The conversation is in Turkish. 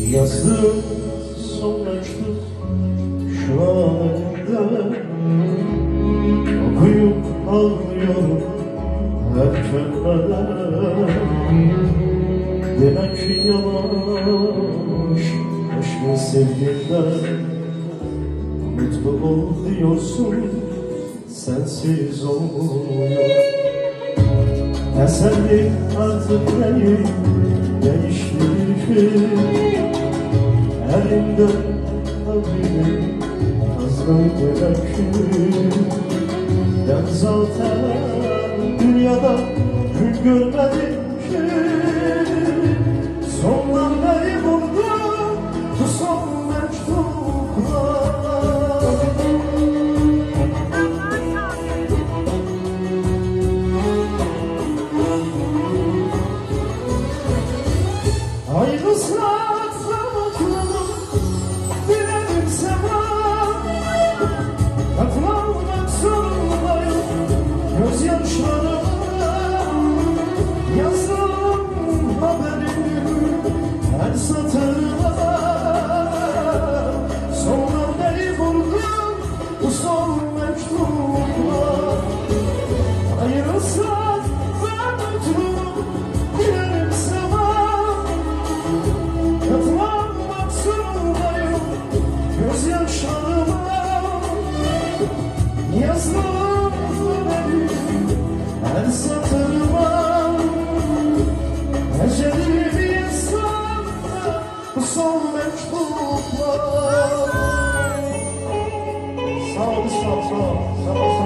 Yazdım son mektup şu an elimde, okuyup ağlıyorum her kelimede. Demek ki yavaş aşkın sevginden, mutlu ol diyorsun sensiz olmuyor. Teselli artık beni değiştirir, elimden kalbimi kazdım gerekir. Ben zaten dünyada gün görmedim ki, sondan beri buldum bu son mektuplar. Ayrılsak mutluluk dilerim sana, katlanmak zorundayım gözyaşlarıma. Yazdım haberini her satırına, sonlar beni vurdum bu son mektuplar. Ayrılsak mutluluk dilerim sana, katlanmak zorundayım gözyaşlarıma. Yazdım benim her satırıma, ecelimi yazsam bu son mektuplar. Sağ ol, sağ ol, sağ ol.